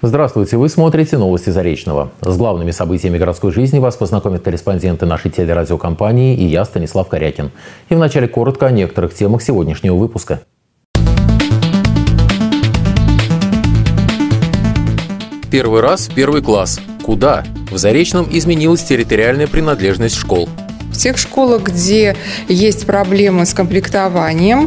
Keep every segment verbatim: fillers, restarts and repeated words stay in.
Здравствуйте, вы смотрите новости Заречного. С главными событиями городской жизни вас познакомят корреспонденты нашей телерадиокомпании и я, Станислав Корякин. И вначале коротко о некоторых темах сегодняшнего выпуска. Первый раз в первый класс. Куда? В Заречном изменилась территориальная принадлежность школ. В тех школах, где есть проблемы с комплектованием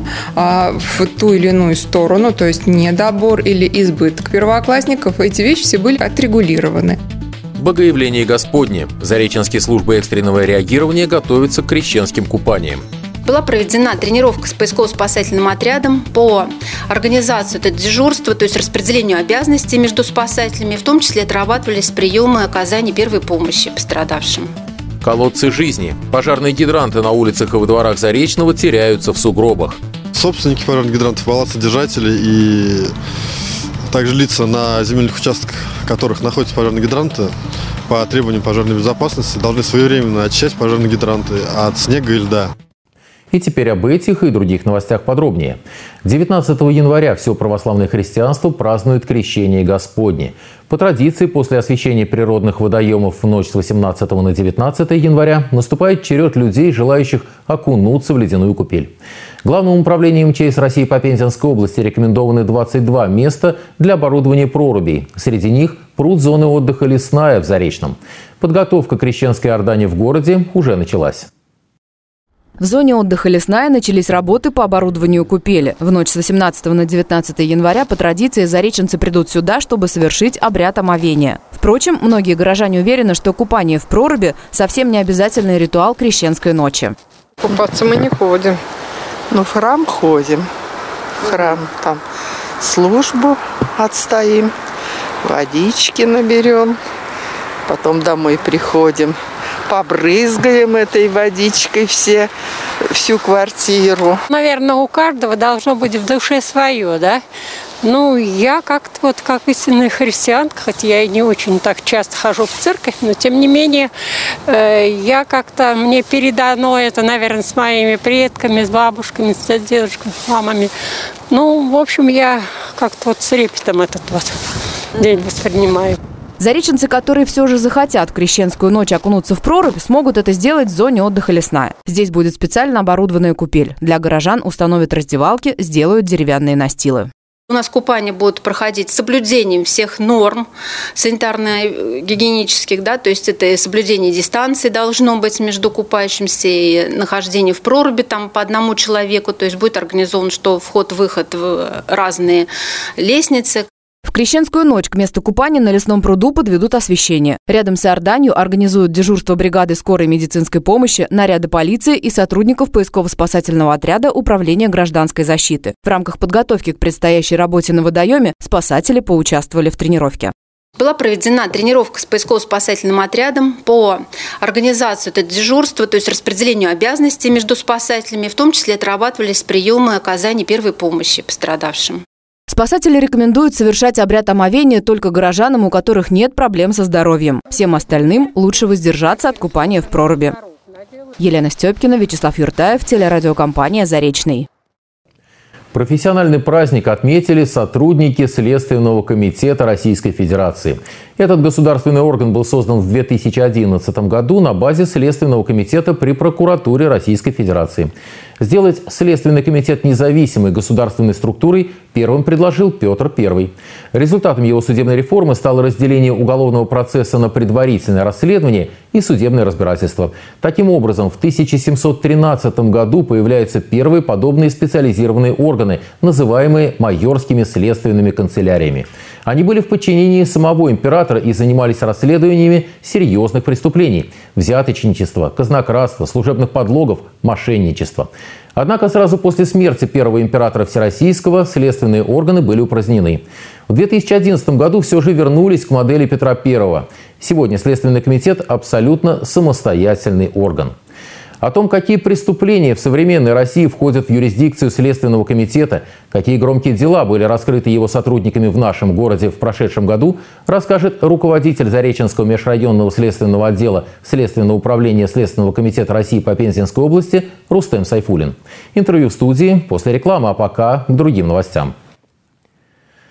в ту или иную сторону, то есть недобор или избыток первоклассников, эти вещи все были отрегулированы. Богоявление Господне. Зареченские службы экстренного реагирования готовятся к крещенским купаниям. Была проведена тренировка с поисково-спасательным отрядом по организации это дежурства, то есть распределению обязанностей между спасателями. В том числе отрабатывались приемы оказания первой помощи пострадавшим. Колодцы жизни. Пожарные гидранты на улицах и во дворах Заречного теряются в сугробах. Собственники пожарных гидрантов, балластодержатели и также лица, на земельных участках которых находятся пожарные гидранты, по требованиям пожарной безопасности должны своевременно очищать пожарные гидранты от снега и льда. И теперь об этих и других новостях подробнее. девятнадцатого января все православное христианство празднует Крещение Господне. По традиции, после освящения природных водоемов в ночь с восемнадцатого на девятнадцатое января наступает черед людей, желающих окунуться в ледяную купель. Главным управлением МЧС России по Пензенской области рекомендованы двадцать два места для оборудования прорубей. Среди них пруд зоны отдыха «Лесная» в Заречном. Подготовка к крещенской ордане в городе уже началась. В зоне отдыха «Лесная» начались работы по оборудованию купели. В ночь с восемнадцатого на девятнадцатое января по традиции зареченцы придут сюда, чтобы совершить обряд омовения. Впрочем, многие горожане уверены, что купание в проруби совсем не обязательный ритуал крещенской ночи. Купаться мы не ходим, но в храм ходим. В храм там службу отстоим, водички наберем, потом домой приходим. Побрызгаем этой водичкой все, всю квартиру. Наверное, у каждого должно быть в душе свое, да? Ну, я как-то вот как истинная христианка, хотя я и не очень так часто хожу в церковь, но тем не менее, э, я как-то, мне передано это, наверное, с моими предками, с бабушками, с дедушками, с мамами. Ну, в общем, я как-то вот с репетом этот вот день воспринимаю. Зареченцы, которые все же захотят в крещенскую ночь окунуться в прорубь, смогут это сделать в зоне отдыха «Лесная». Здесь будет специально оборудованная купель. Для горожан установят раздевалки, сделают деревянные настилы. У нас купание будут проходить с соблюдением всех норм санитарно-гигиенических, да, то есть это соблюдение дистанции должно быть между купающимся и нахождение в проруби там по одному человеку, то есть будет организован, что вход-выход в разные лестницы. В крещенскую ночь к месту купания на лесном пруду подведут освещение. Рядом с Иорданью организуют дежурство бригады скорой медицинской помощи, наряды полиции и сотрудников поисково-спасательного отряда Управления гражданской защиты. В рамках подготовки к предстоящей работе на водоеме спасатели поучаствовали в тренировке. Была проведена тренировка с поисково-спасательным отрядом по организации это дежурства, то есть распределению обязанностей между спасателями, в том числе отрабатывались приемы оказания первой помощи пострадавшим. Спасатели рекомендуют совершать обряд омовения только горожанам, у которых нет проблем со здоровьем. Всем остальным лучше воздержаться от купания в проруби. Елена Степкина, Вячеслав Юртаев, телерадиокомпания «Заречный». Профессиональный праздник отметили сотрудники Следственного комитета Российской Федерации. Этот государственный орган был создан в две тысячи одиннадцатом году на базе Следственного комитета при прокуратуре Российской Федерации. Сделать Следственный комитет независимой государственной структурой первым предложил Петр Первый. Результатом его судебной реформы стало разделение уголовного процесса на предварительное расследование и судебное разбирательство. Таким образом, в тысяча семьсот тринадцатом году появляются первые подобные специализированные органы, называемые майорскими следственными канцеляриями. Они были в подчинении самого императора и занимались расследованиями серьезных преступлений – взяточничества, казнократства, служебных подлогов, мошенничества. Однако сразу после смерти первого императора Всероссийского следственные органы были упразднены. В две тысячи одиннадцатом году все же вернулись к модели Петра Первого. Сегодня Следственный комитет – абсолютно самостоятельный орган. О том, какие преступления в современной России входят в юрисдикцию Следственного комитета, какие громкие дела были раскрыты его сотрудниками в нашем городе в прошедшем году, расскажет руководитель Зареченского межрайонного следственного отдела Следственного управления Следственного комитета России по Пензенской области Рустем Сайфуллин. Интервью в студии после рекламы, а пока к другим новостям.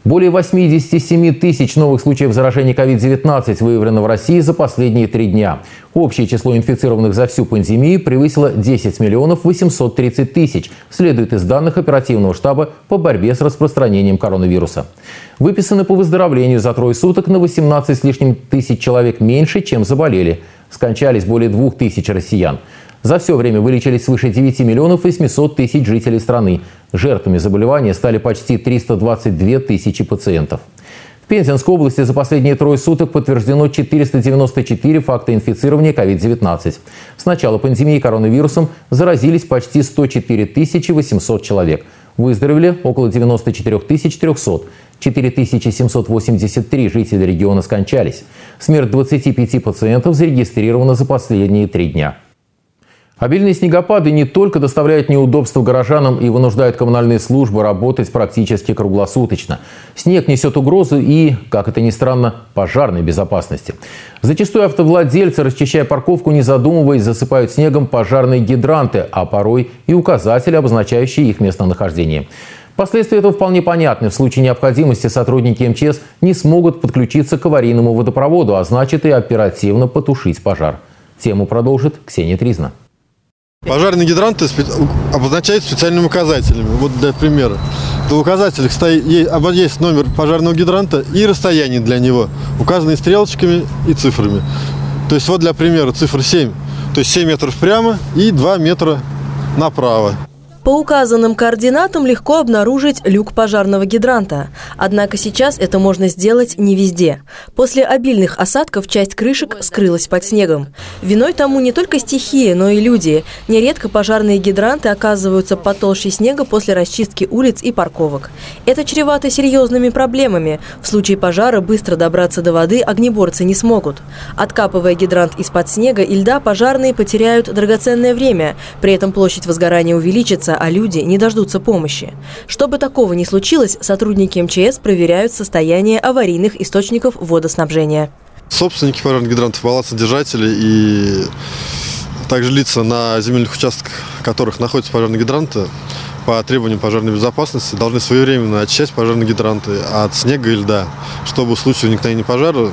Более восьмидесяти семи тысяч новых случаев заражения ковид девятнадцать выявлено в России за последние три дня. Общее число инфицированных за всю пандемию превысило десять миллионов восемьсот тридцать тысяч, следует из данных оперативного штаба по борьбе с распространением коронавируса. Выписаны по выздоровлению за трое суток на восемнадцать с лишним тысяч человек меньше, чем заболели. Скончались более двух тысяч россиян. За все время вылечились свыше девяти миллионов восьмисот тысяч жителей страны. Жертвами заболевания стали почти триста двадцать две тысячи пациентов. В Пензенской области за последние трое суток подтверждено четыреста девяносто четыре факта инфицирования ковид девятнадцать. С начала пандемии коронавирусом заразились почти сто четыре тысячи восемьсот человек. Выздоровели около девяноста четырёх тысяч трёхсот. четыре тысячи семьсот восемьдесят три жителя региона скончались. Смерть двадцати пяти пациентов зарегистрирована за последние три дня. Обильные снегопады не только доставляют неудобства горожанам и вынуждают коммунальные службы работать практически круглосуточно. Снег несет угрозу и, как это ни странно, пожарной безопасности. Зачастую автовладельцы, расчищая парковку, не задумываясь, засыпают снегом пожарные гидранты, а порой и указатели, обозначающие их местонахождение. Последствия этого вполне понятны. В случае необходимости сотрудники эм че эс не смогут подключиться к аварийному водопроводу, а значит и оперативно потушить пожар. Тему продолжит Ксения Тризна. Пожарные гидранты обозначают специальными указателями. Вот для примера. На указателях стоит, есть номер пожарного гидранта и расстояние для него, указанные стрелочками и цифрами. То есть вот для примера цифра семь, то есть семь метров прямо и два метра направо. По указанным координатам легко обнаружить люк пожарного гидранта. Однако сейчас это можно сделать не везде. После обильных осадков часть крышек скрылась под снегом. Виной тому не только стихия, но и люди. Нередко пожарные гидранты оказываются под толщей снега после расчистки улиц и парковок. Это чревато серьезными проблемами. В случае пожара быстро добраться до воды огнеборцы не смогут. Откапывая гидрант из-под снега и льда, пожарные потеряют драгоценное время. При этом площадь возгорания увеличится, а люди не дождутся помощи. Чтобы такого не случилось, сотрудники эм че эс проверяют состояние аварийных источников водоснабжения. Собственники пожарных гидрантов, балансодержатели и также лица, на земельных участках которых находятся пожарные гидранты, по требованиям пожарной безопасности должны своевременно очищать пожарные гидранты от снега и льда, чтобы в случае возникновения пожара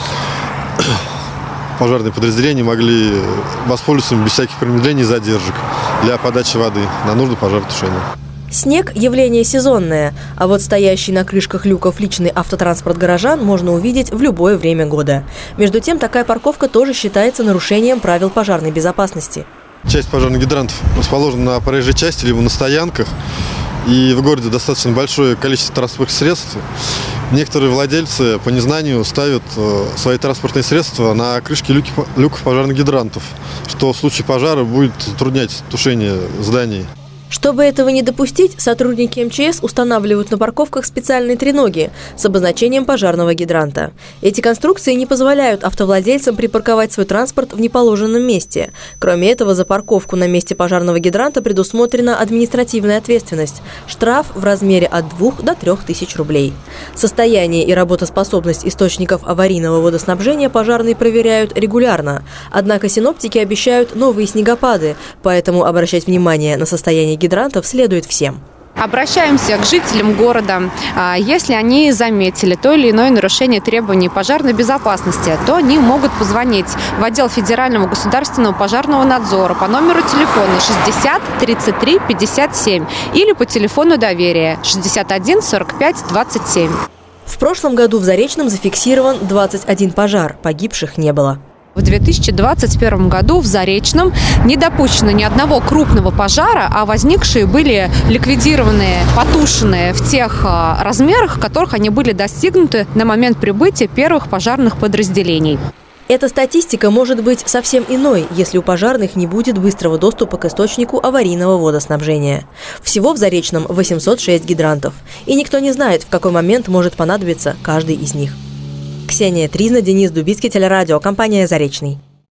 пожарные подразделения могли воспользоваться без всяких промедлений и задержек для подачи воды на нужды пожаротушения. Снег – явление сезонное, а вот стоящий на крышках люков личный автотранспорт горожан можно увидеть в любое время года. Между тем, такая парковка тоже считается нарушением правил пожарной безопасности. Часть пожарных гидрантов расположена на проезжей части либо на стоянках, и в городе достаточно большое количество транспортных средств. Некоторые владельцы по незнанию ставят свои транспортные средства на крышки люков пожарных гидрантов, что в случае пожара будет затруднять тушение зданий. Чтобы этого не допустить, сотрудники эм че эс устанавливают на парковках специальные треноги с обозначением пожарного гидранта. Эти конструкции не позволяют автовладельцам припарковать свой транспорт в неположенном месте. Кроме этого, за парковку на месте пожарного гидранта предусмотрена административная ответственность – штраф в размере от двух до трех тысяч рублей. Состояние и работоспособность источников аварийного водоснабжения пожарные проверяют регулярно. Однако синоптики обещают новые снегопады, поэтому обращать внимание на состояние гидрантов следует всем. Обращаемся к жителям города. Если они заметили то или иное нарушение требований пожарной безопасности, то они могут позвонить в отдел Федерального государственного пожарного надзора по номеру телефона шестьдесят тридцать три пятьдесят семь или по телефону доверия шестьдесят один сорок пять двадцать семь. В прошлом году в Заречном зафиксирован двадцать один пожар, погибших не было. В две тысячи двадцать первом году в Заречном не допущено ни одного крупного пожара, а возникшие были ликвидированы, потушены в тех размерах, в которых они были достигнуты на момент прибытия первых пожарных подразделений. Эта статистика может быть совсем иной, если у пожарных не будет быстрого доступа к источнику аварийного водоснабжения. Всего в Заречном восемьсот шесть гидрантов, и никто не знает, в какой момент может понадобиться каждый из них. Ксения Тризна, Денис Дубицкий, телерадио, компания «Заречный».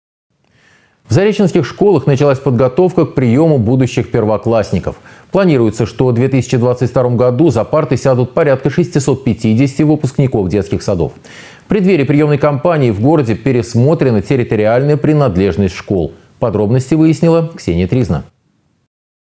В зареченских школах началась подготовка к приему будущих первоклассников. Планируется, что в две тысячи двадцать втором году за парты сядут порядка шестисот пятидесяти выпускников детских садов. В преддверии приемной кампании в городе пересмотрена территориальная принадлежность школ. Подробности выяснила Ксения Тризна.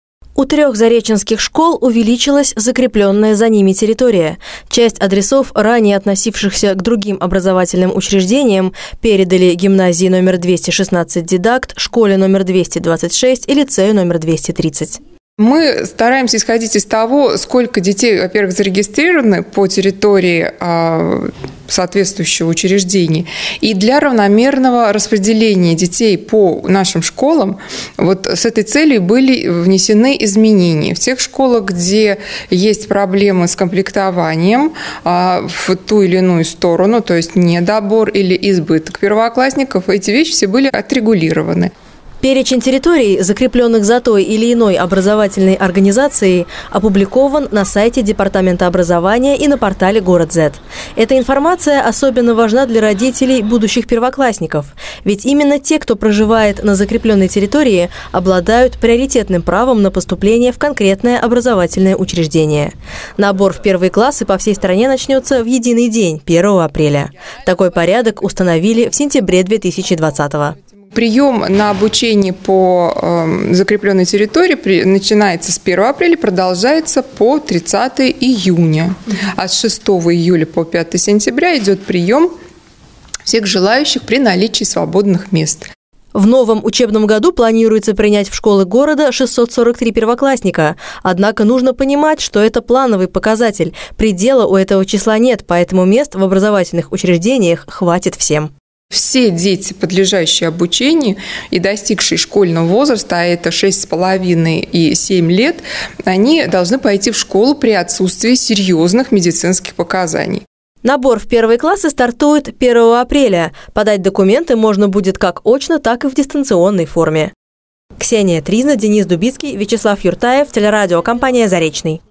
У трех зареченских школ увеличилась закрепленная за ними территория. Часть адресов, ранее относившихся к другим образовательным учреждениям, передали гимназии номер двести шестнадцать «Дидакт», школе номер двести двадцать шесть и лицею номер двести тридцать. Мы стараемся исходить из того, сколько детей, во-первых, зарегистрированы по территории а, соответствующего учреждения. И для равномерного распределения детей по нашим школам вот с этой целью были внесены изменения. В тех школах, где есть проблемы с комплектованием а, в ту или иную сторону, то есть недобор или избыток первоклассников, эти вещи все были отрегулированы. Перечень территорий, закрепленных за той или иной образовательной организацией, опубликован на сайте Департамента образования и на портале «Город.Зет». Эта информация особенно важна для родителей будущих первоклассников, ведь именно те, кто проживает на закрепленной территории, обладают приоритетным правом на поступление в конкретное образовательное учреждение. Набор в первые классы по всей стране начнется в единый день, первого апреля. Такой порядок установили в сентябре две тысячи двадцатого. Прием на обучение по э, закрепленной территории при, начинается с первого апреля, продолжается по тридцатого июня. А с шестого июля по пятого сентября идет прием всех желающих при наличии свободных мест. В новом учебном году планируется принять в школы города шестьсот сорок три первоклассника. Однако нужно понимать, что это плановый показатель. Предела у этого числа нет, поэтому мест в образовательных учреждениях хватит всем. Все дети, подлежащие обучению и достигшие школьного возраста, а это шесть с половиной и семь лет, они должны пойти в школу при отсутствии серьезных медицинских показаний. Набор в первые классы стартует первого апреля. Подать документы можно будет как очно, так и в дистанционной форме. Ксения Тризна, Денис Дубицкий, Вячеслав Юртаев, телерадиокомпания «Заречный».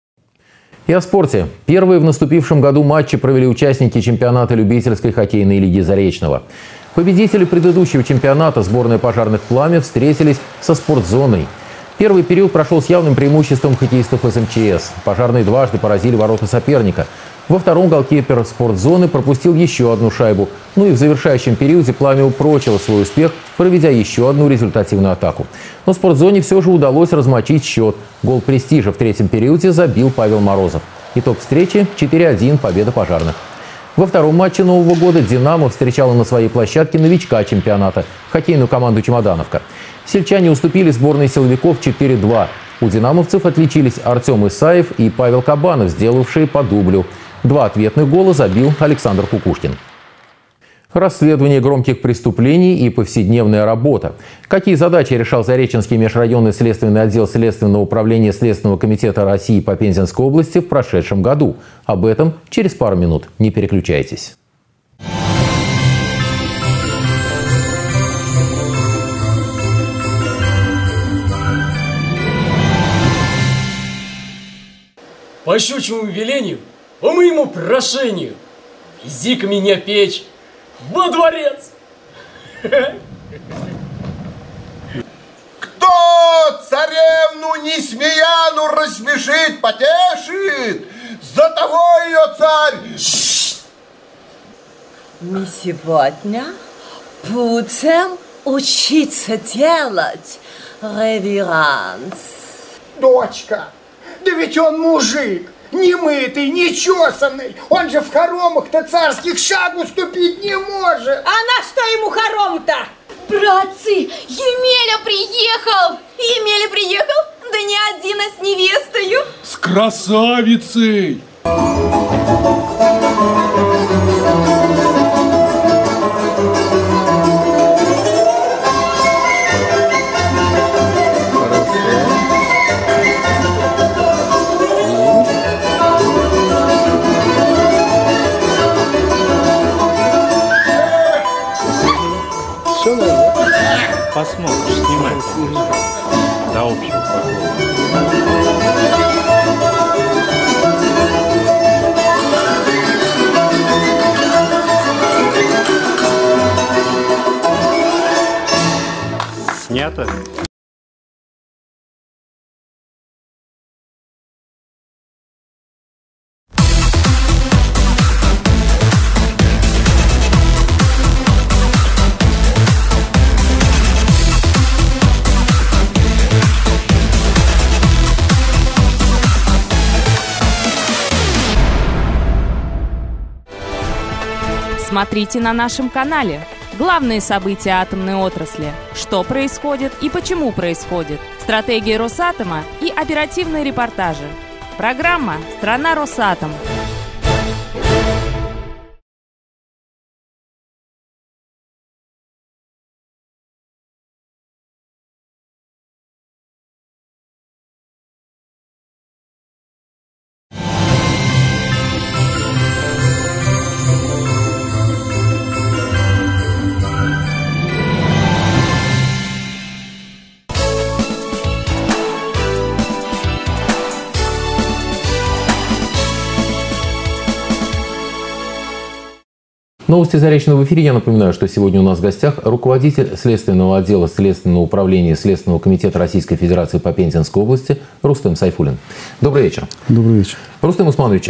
И о спорте. Первые в наступившем году матчи провели участники чемпионата любительской хоккейной лиги Заречного. Победители предыдущего чемпионата, сборная «Пожарных Пламя», встретились со «Спортзоной». Первый период прошел с явным преимуществом хоккеистов эс эм че эс. «Пожарные» дважды поразили ворота соперника. Во втором голкипер «Спортзоны» пропустил еще одну шайбу. Ну и в завершающем периоде «Пламя» упрочило свой успех, проведя еще одну результативную атаку. Но «Спортзоне» все же удалось размочить счет. Гол престижа в третьем периоде забил Павел Морозов. Итог встречи – четыре один, победа «Пожарных». Во втором матче Нового года «Динамо» встречала на своей площадке новичка чемпионата – хоккейную команду «Чемодановка». Сельчане уступили сборной силовиков четыре два. У динамовцев отличились Артем Исаев и Павел Кабанов, сделавшие по дублю. Два ответных гола забил Александр Кукушкин. Расследование громких преступлений и повседневная работа. Какие задачи решал Зареченский межрайонный следственный отдел Следственного управления Следственного комитета России по Пензенской области в прошедшем году? Об этом через пару минут. Не переключайтесь. По щучьему велению, по моему прошению, вези-ка меня печь во дворец. Кто царевну Несмеяну рассмешит, потешит, за того ее царь. Мы сегодня будем учиться делать реверанс. Дочка, да ведь он мужик, не мытый, не чесанный. Он же в хоромах-то царских шагу ступить не может. А на что ему хором-то? Братцы, Емеля приехал! Емеля приехал? Да не один, а с невестою. С красавицей! Посмотришь, снимай за общую погоду. Снято? Смотрите на нашем канале. Главные события атомной отрасли. Что происходит и почему происходит. Стратегии Росатома и оперативные репортажи. Программа «Страна Росатом». Новости Заречного в эфире. Я напоминаю, что сегодня у нас в гостях руководитель Следственного отдела Следственного управления Следственного комитета Российской Федерации по Пензенской области Рустем Сайфуллин. Добрый вечер. Добрый вечер. Рустем Усманович,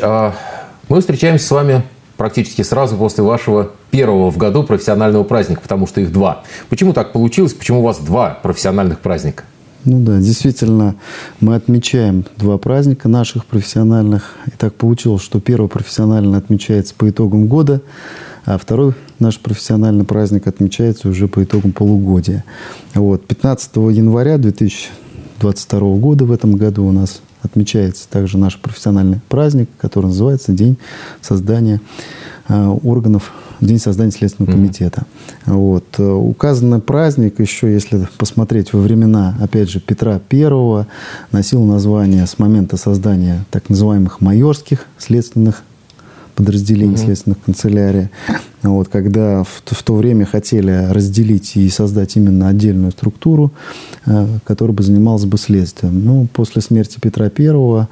мы встречаемся с вами практически сразу после вашего первого в году профессионального праздника, потому что их два. Почему так получилось? Почему у вас два профессиональных праздника? Ну да, действительно, мы отмечаем два праздника наших профессиональных. И так получилось, что первый профессионально отмечается по итогам года, а второй наш профессиональный праздник отмечается уже по итогам полугодия. Вот. пятнадцатого января две тысячи двадцать второго года в этом году у нас отмечается также наш профессиональный праздник, который называется День создания э, органов, День создания Следственного комитета. Mm-hmm. Вот. Указанный праздник еще, если посмотреть во времена, опять же, Петра Первого, носил название с момента создания так называемых майорских следственных подразделений, mm-hmm. следственных канцелярий. Вот, когда в, в то время хотели разделить и создать именно отдельную структуру, э, которая бы занималась бы следствием. Но после смерти Петра Первого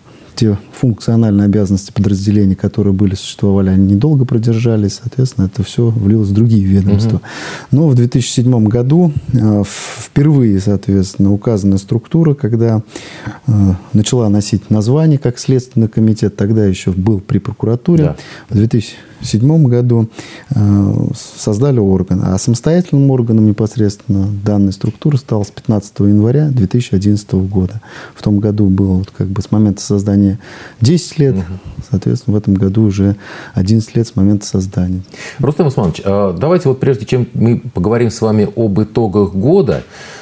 те функциональные обязанности подразделений, которые были, существовали, они недолго продержались. Соответственно, это все влилось в другие ведомства. Mm-hmm. Но в две тысячи седьмом году э, впервые, соответственно, указанная структура, когда э, начала носить название как Следственный комитет, тогда еще был при прокуратуре. Да. В две тысячи седьмом году э, создали орган. А самостоятельным органом непосредственно данной структуры стал с пятнадцатого января две тысячи одиннадцатого года. В том году было вот как бы с момента создания десять лет, угу. Соответственно, в этом году уже одиннадцать лет с момента создания. Рустем Усманович, давайте вот прежде чем мы поговорим с вами об итогах года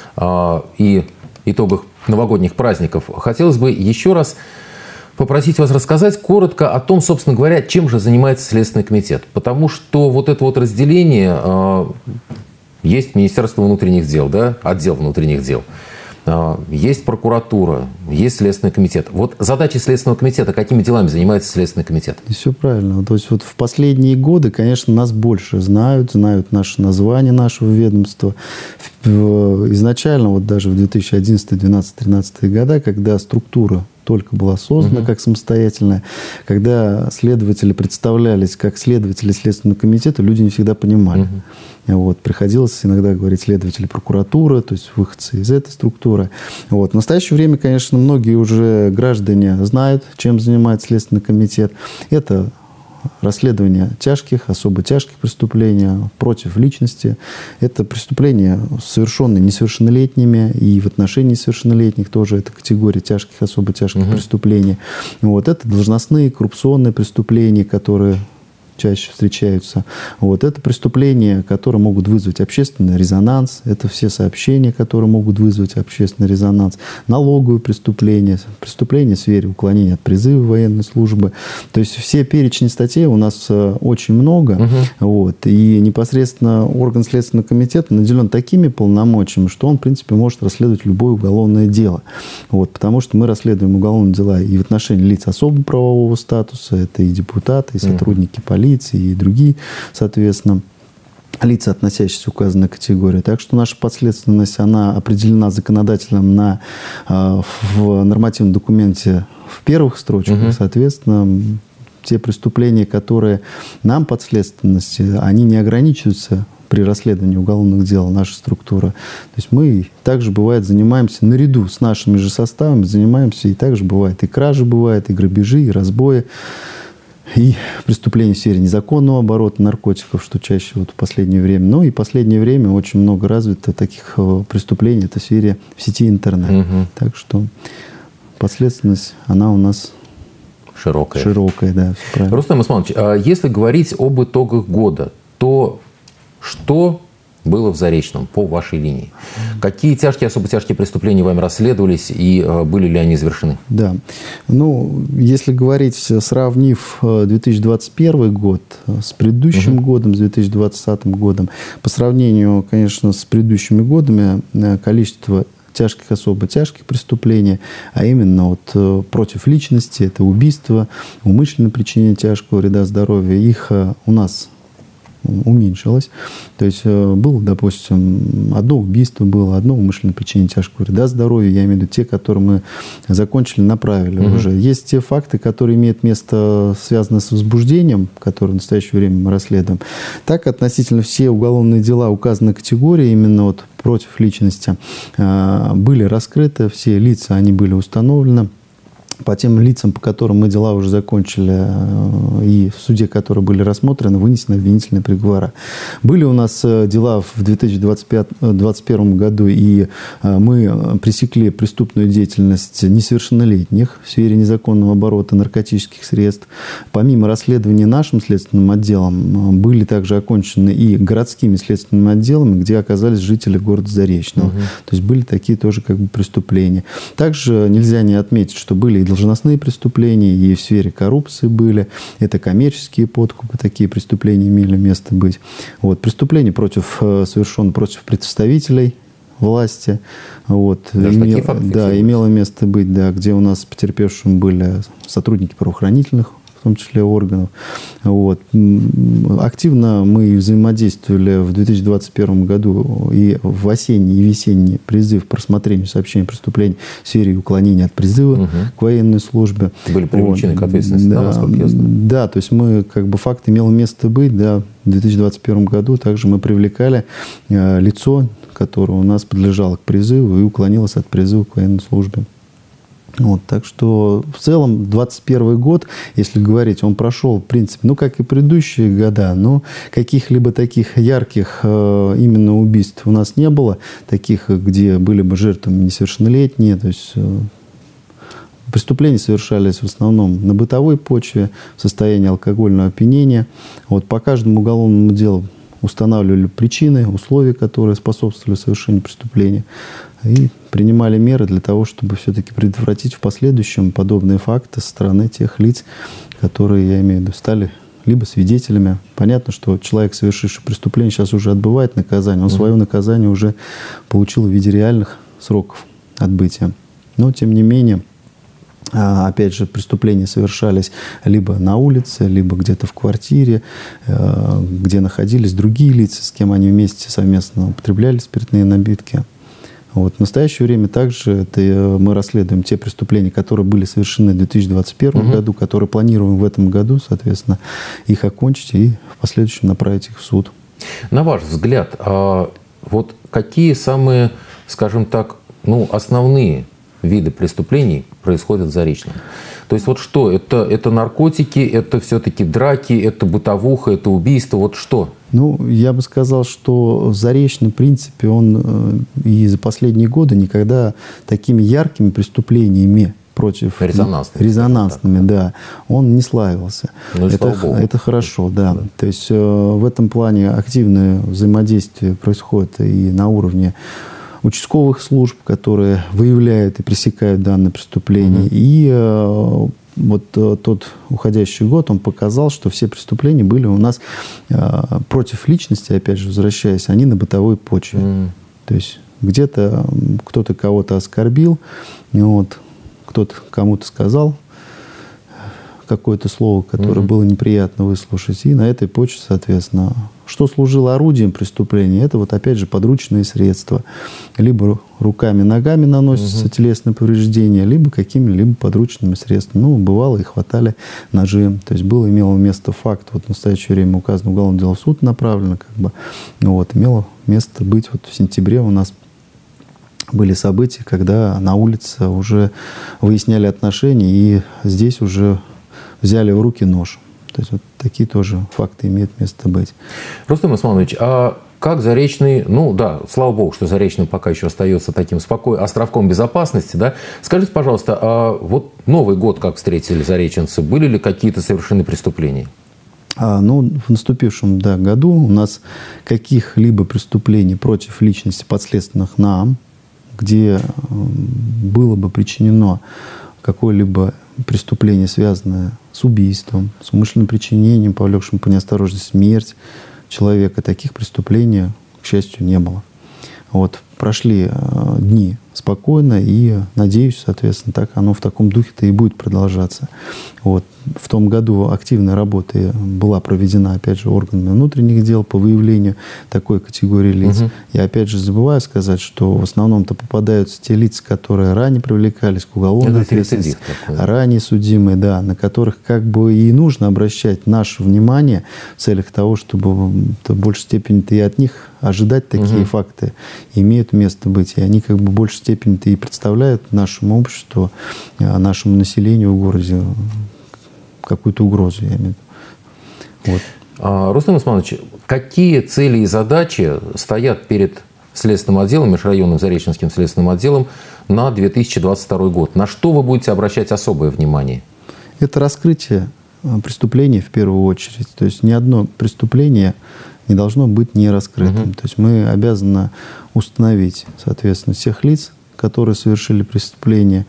и итогах новогодних праздников, хотелось бы еще раз попросить вас рассказать коротко о том, собственно говоря, чем же занимается Следственный комитет. Потому что вот это вот разделение э, есть Министерство внутренних дел, да, отдел внутренних дел, э, есть прокуратура, есть Следственный комитет. Вот задачи Следственного комитета, какими делами занимается Следственный комитет? И все правильно. То есть вот в последние годы, конечно, нас больше знают, знают наше название нашего ведомства. Изначально, вот даже в две тысячи одиннадцатом, двенадцатом, тринадцатом года, когда структура только была создана угу. как самостоятельная, когда следователи представлялись как следователи Следственного комитета, люди не всегда понимали. Угу. Вот. Приходилось иногда говорить следователи прокуратуры, то есть выходцы из этой структуры. Вот. В настоящее время, конечно, многие уже граждане знают, чем занимается Следственный комитет. Это расследование тяжких, особо тяжких преступлений против личности. Это преступления, совершенные несовершеннолетними, и в отношении несовершеннолетних тоже это категория тяжких, особо тяжких угу. преступлений. Вот. Это должностные коррупционные преступления, которые чаще встречаются. Вот. Это преступления, которые могут вызвать общественный резонанс. Это все сообщения, которые могут вызвать общественный резонанс. Налоговые преступления, преступления в сфере уклонения от призыва военной службы. То есть все перечни статей у нас очень много. Угу. Вот. И непосредственно орган Следственного комитета наделен такими полномочиями, что он, в принципе, может расследовать любое уголовное дело. Вот. Потому что мы расследуем уголовные дела и в отношении лиц особого правового статуса. Это и депутаты, и сотрудники полиции, и другие, соответственно, лица, относящиеся к указанной категории. Так что наша подследственность, она определена законодателем на, в нормативном документе в первых строчках. Угу. Соответственно, те преступления, которые нам подследственности, они не ограничиваются при расследовании уголовных дел, наша структура. То есть мы также, бывает, занимаемся наряду с нашими же составами, занимаемся, и также бывает и кражи, бывает, и грабежи, и разбои, и преступления в сфере незаконного оборота наркотиков, что чаще вот в последнее время. Ну и в последнее время очень много развито таких преступлений, это в сфере в сети интернет. Угу. Так что подследственность, она у нас Широкая. Широкая, да, все правильно. Рустам Османович, а если говорить об итогах года, то что было в Заречном по вашей линии? Какие тяжкие, особо тяжкие преступления вами расследовались и были ли они завершены? Да. Ну, если говорить, сравнив две тысячи двадцать первый год с предыдущим угу. годом, с две тысячи двадцатым годом, по сравнению, конечно, с предыдущими годами, количество тяжких, особо тяжких преступлений, а именно вот против личности, это убийство, умышленное причинение тяжкого вреда здоровью, их у нас уменьшилось. То есть было, допустим, одно убийство было, одно умышленное причинение тяжкого вреда здоровью, я имею в виду те, которые мы закончили, направили угу. уже. Есть те факты, которые имеют место, связанные с возбуждением, которые в настоящее время мы расследуем. Так, относительно все уголовные дела указанной категории, именно вот против личности, были раскрыты, все лица, они были установлены. По тем лицам, по которым мы дела уже закончили, и в суде, которые были рассмотрены, вынесены обвинительные приговоры. Были у нас дела в две тысячи двадцать первом году, и мы пресекли преступную деятельность несовершеннолетних в сфере незаконного оборота наркотических средств. Помимо расследований нашим следственным отделом, были также окончены и городскими следственными отделами, где оказались жители города Заречного. Угу. То есть были такие тоже как бы преступления. Также нельзя не отметить, что были и должностные преступления, и в сфере коррупции были. Это коммерческие подкупы, такие преступления имели место быть. Вот. Преступления против, совершены против представителей власти. Вот. Имел, да, имело место быть, да, где у нас потерпевшим были сотрудники правоохранительных, в том числе органов. Вот. Активно мы взаимодействовали в две тысячи двадцать первом году и в осенний и весенний призыв по рассмотрению сообщений преступлений в сфере уклонения от призыва угу. к военной службе. Были привлечены вот. к ответственности, да, да, насколько я знаю. Да, то есть мы, как бы, факт имел место быть, да, в две тысячи двадцать первом году также мы привлекали э, лицо, которое у нас подлежало к призыву и уклонилось от призыва к военной службе. Вот, так что в целом двадцать первый год, если говорить, он прошел, в принципе, ну, как и предыдущие года, но каких-либо таких ярких э, именно убийств у нас не было, таких, где были бы жертвами несовершеннолетние, то есть э, преступления совершались в основном на бытовой почве, в состоянии алкогольного опьянения. Вот, по каждому уголовному делу устанавливали причины, условия, которые способствовали совершению преступления, и принимали меры для того, чтобы все-таки предотвратить в последующем подобные факты со стороны тех лиц, которые, я имею в виду, стали либо свидетелями. Понятно, что человек, совершивший преступление, сейчас уже отбывает наказание. Он mm-hmm. свое наказание уже получил в виде реальных сроков отбытия. Но, тем не менее, опять же, преступления совершались либо на улице, либо где-то в квартире, где находились другие лица, с кем они вместе совместно употребляли спиртные напитки. Вот. В настоящее время также это мы расследуем те преступления, которые были совершены в две тысячи двадцать первом угу. году, которые планируем в этом году, соответственно, их окончить и в последующем направить их в суд. На ваш взгляд, а вот какие самые, скажем так, ну, основные виды преступлений происходят в Заречном? То есть вот что? Это, это наркотики, это все-таки драки, это бытовуха, это убийство, вот что? Ну, я бы сказал, что Заречный, в принципе, он и за последние годы никогда такими яркими преступлениями против резонансными, резонансными да, он не славился. Ну, это, это хорошо, да. да. То есть э, в этом плане активное взаимодействие происходит и на уровне участковых служб, которые выявляют и пресекают данное преступление. Mm-hmm. И э, вот э, тот уходящий год, он показал, что все преступления были у нас э, против личности, опять же, возвращаясь, они на бытовой почве. Mm-hmm. То есть где-то кто-то кого-то оскорбил, вот, кто-то кому-то сказал какое-то слово, которое mm-hmm. было неприятно выслушать. И на этой почве, соответственно, что служило орудием преступления, это вот опять же подручные средства. Либо руками, ногами наносятся mm-hmm. телесные повреждения, либо какими-либо подручными средствами. Ну, бывало и хватали ножи. То есть было, имело место факт, вот в настоящее время указано уголовное дело в суд направлено, как бы, вот, имело место быть вот в сентябре у нас были события, когда на улице уже выясняли отношения, и здесь уже взяли в руки нож. То есть вот такие тоже факты имеют место быть. Рустам Османович, а как Заречный, ну да, слава богу, что Заречный пока еще остается таким спокойным островком безопасности, да. Скажите, пожалуйста, а вот Новый год как встретили зареченцы? Были ли какие-то совершены преступления? А, ну, в наступившем да, году у нас каких-либо преступлений против личности подследственных нам, где было бы причинено какое-либо преступление, связанное с убийством, с умышленным причинением, повлекшим по неосторожности смерть человека, таких преступлений, к счастью, не было. Вот, прошли э, дни спокойно, и, надеюсь, соответственно, так оно в таком духе-то и будет продолжаться. Вот. В том году активная работа была проведена, опять же, органами внутренних дел по выявлению такой категории лиц. Угу. Я, опять же, забываю сказать, что в основном-то попадаются те лица, которые ранее привлекались к уголовной ответственности, ранее судимые, да, на которых как бы и нужно обращать наше внимание в целях того, чтобы в большей степени-то и от них ожидать такие угу. факты имеют место быть. И они как бы в большей степени-то и представляют нашему обществу, нашему населению в городе какую-то угрозу, я имею в виду. Вот. Рустам Усманович, какие цели и задачи стоят перед следственным отделом, межрайонным Зареченским следственным отделом на две тысячи двадцать второй год? На что вы будете обращать особое внимание? Это раскрытие преступлений в первую очередь. То есть ни одно преступление не должно быть не раскрытым. Угу. То есть мы обязаны установить, соответственно, всех лиц, которые совершили преступление,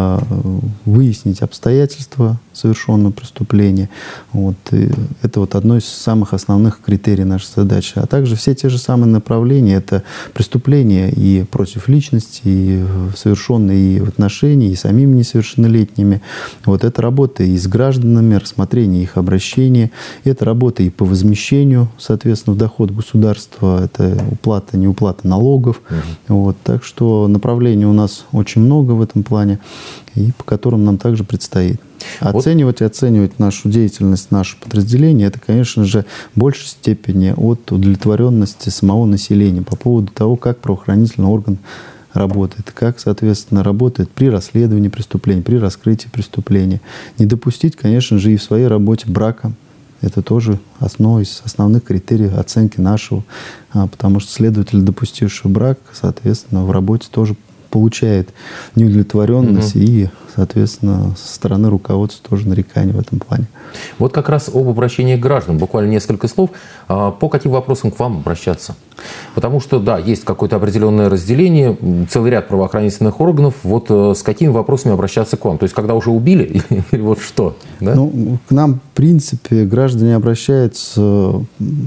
выяснить обстоятельства совершенного преступления. Вот. И это вот одно из самых основных критерий нашей задачи. А также все те же самые направления. Это преступления и против личности, и совершенные и в отношении, и самими несовершеннолетними. Вот это работа и с гражданами, рассмотрение их обращений. Это работа и по возмещению, соответственно, в доход государства. Это уплата, неуплата налогов. Угу. Вот. Так что направлений у нас очень много в этом плане, и по которым нам также предстоит. Оценивать и оценивать нашу деятельность, наше подразделение, это, конечно же, в большей степени от удовлетворенности самого населения по поводу того, как правоохранительный орган работает, как, соответственно, работает при расследовании преступлений, при раскрытии преступления. Не допустить, конечно же, и в своей работе брака. Это тоже основа из основных критериев оценки нашего, потому что следователь, допустивший брак, соответственно, в работе тоже получает неудовлетворенность, угу. и, соответственно, со стороны руководства тоже нарекания в этом плане. Вот как раз об обращении граждан. Буквально несколько слов. По каким вопросам к вам обращаться? Потому что, да, есть какое-то определенное разделение, целый ряд правоохранительных органов. Вот с какими вопросами обращаться к вам? То есть, когда уже убили? Или вот что? Да? Ну, к нам, в принципе, граждане обращаются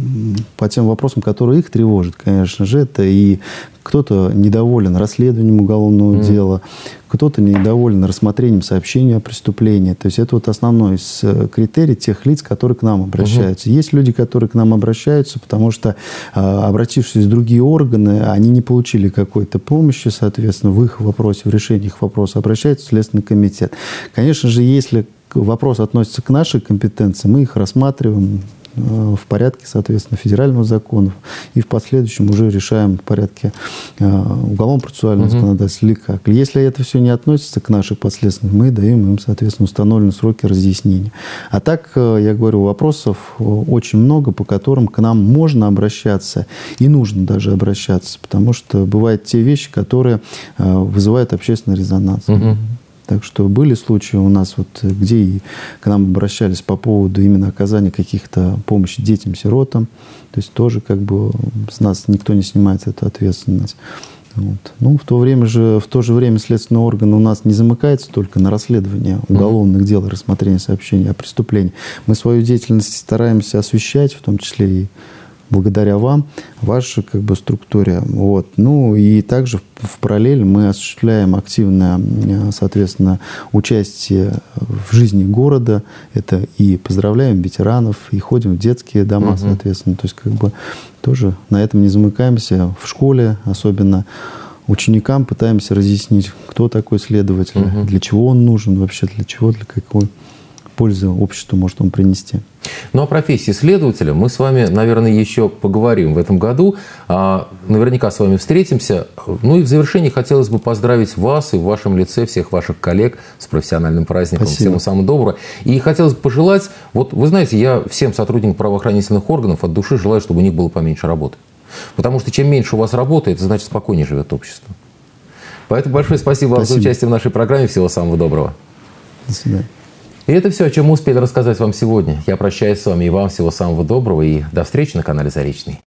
по тем вопросам, которые их тревожат, конечно же. Это и кто-то недоволен расследованием уголовного mm. дела, кто-то недоволен рассмотрением сообщения о преступлении. То есть это вот основной из критерий тех лиц, которые к нам обращаются. Mm-hmm. Есть люди, которые к нам обращаются, потому что, обратившись в другие органы, они не получили какой-то помощи, соответственно, в их вопросе, в решении их вопроса, обращаются в Следственный комитет. Конечно же, если вопрос относится к нашей компетенции, мы их рассматриваем в порядке, соответственно, федерального закона, и в последующем уже решаем в порядке уголовно-процессуального угу. законодательства или как. Если это все не относится к нашей подследственности, мы даем им, соответственно, установленные сроки разъяснения. А так, я говорю, вопросов очень много, по которым к нам можно обращаться и нужно даже обращаться, потому что бывают те вещи, которые вызывают общественный резонанс. Угу. Так что были случаи у нас, вот, где и к нам обращались по поводу именно оказания каких-то помощи детям-сиротам. То есть тоже как бы с нас никто не снимает эту ответственность. Вот. Ну, в то время же, в то же время следственный орган у нас не замыкается только на расследовании уголовных дел и рассмотрении сообщений о преступлении. Мы свою деятельность стараемся освещать, в том числе и благодаря вам, вашей как бы структуре. Вот. Ну и также в параллель мы осуществляем активное, соответственно, участие в жизни города. Это и поздравляем ветеранов, и ходим в детские дома, угу. соответственно. То есть как бы тоже на этом не замыкаемся. В школе особенно ученикам пытаемся разъяснить, кто такой следователь, угу. для чего он нужен вообще, для чего, для какой пользы обществу может он принести. Ну, о профессии следователя мы с вами, наверное, еще поговорим в этом году. А, наверняка с вами встретимся. Ну и в завершении хотелось бы поздравить вас и в вашем лице всех ваших коллег с профессиональным праздником. Спасибо. Всего самого доброго. И хотелось бы пожелать, вот вы знаете, я всем сотрудникам правоохранительных органов от души желаю, чтобы у них было поменьше работы. Потому что чем меньше у вас работает, значит спокойнее живет общество. Поэтому большое спасибо вам Спасибо. за участие в нашей программе. Всего самого доброго. До свидания. И это все, о чем мы успели рассказать вам сегодня. Я прощаюсь с вами и вам всего самого доброго. И до встречи на канале «Заречный».